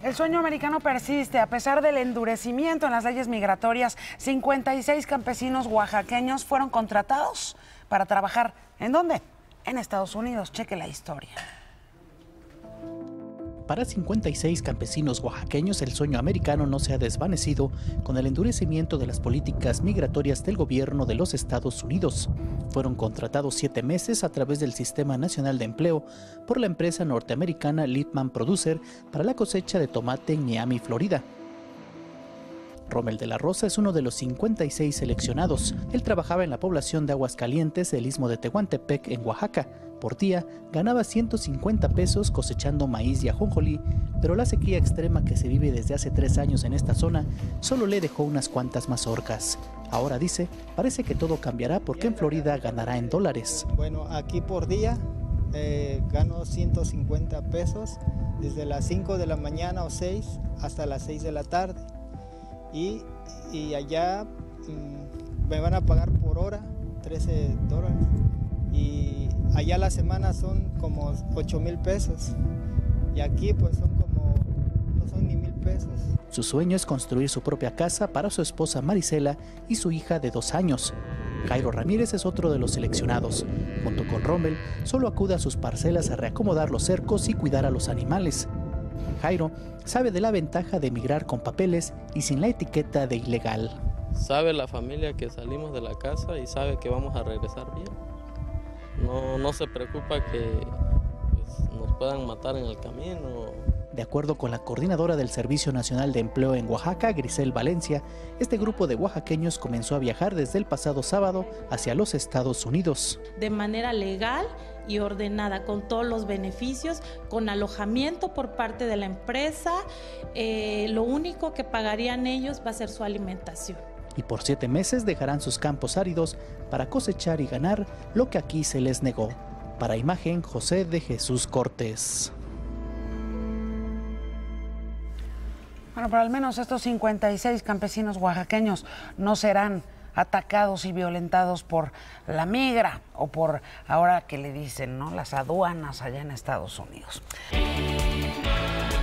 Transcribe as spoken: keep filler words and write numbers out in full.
El sueño americano persiste. A pesar del endurecimiento en las leyes migratorias, cincuenta y seis campesinos oaxaqueños fueron contratados para trabajar. ¿En dónde? En Estados Unidos. Cheque la historia. Para cincuenta y seis campesinos oaxaqueños, el sueño americano no se ha desvanecido con el endurecimiento de las políticas migratorias del gobierno de los Estados Unidos. Fueron contratados siete meses a través del Sistema Nacional de Empleo por la empresa norteamericana Littman Producer para la cosecha de tomate en Miami, Florida. Rommel de la Rosa es uno de los cincuenta y seis seleccionados. Él trabajaba en la población de Aguascalientes, el istmo de Tehuantepec, en Oaxaca. Por día ganaba ciento cincuenta pesos cosechando maíz y ajonjolí, pero la sequía extrema que se vive desde hace tres años en esta zona solo le dejó unas cuantas mazorcas. Ahora dice, parece que todo cambiará porque en Florida ganará en dólares. Bueno, aquí por día eh, gano ciento cincuenta pesos desde las cinco de la mañana o seis hasta las seis de la tarde. Y, y allá mmm, me van a pagar por hora trece dólares y allá la semana son como ocho mil pesos y aquí pues son como, no son ni mil pesos. Su sueño es construir su propia casa para su esposa Marisela y su hija de dos años. Jairo Ramírez es otro de los seleccionados. Junto con Rommel, solo acude a sus parcelas a reacomodar los cercos y cuidar a los animales. Jairo sabe de la ventaja de emigrar con papeles y sin la etiqueta de ilegal. Sabe la familia que salimos de la casa y sabe que vamos a regresar bien. No, no se preocupa que pues, nos puedan matar en el camino. De acuerdo con la coordinadora del Servicio Nacional de Empleo en Oaxaca, Grisel Valencia, este grupo de oaxaqueños comenzó a viajar desde el pasado sábado hacia los Estados Unidos. De manera legal y ordenada, con todos los beneficios, con alojamiento por parte de la empresa. Eh, lo único que pagarían ellos va a ser su alimentación. Y por siete meses dejarán sus campos áridos para cosechar y ganar lo que aquí se les negó. Para Imagen, José de Jesús Cortés. Bueno, pero al menos estos cincuenta y seis campesinos oaxaqueños no serán atacados y violentados por la migra o por, ahora que le dicen, ¿no?, las aduanas allá en Estados Unidos.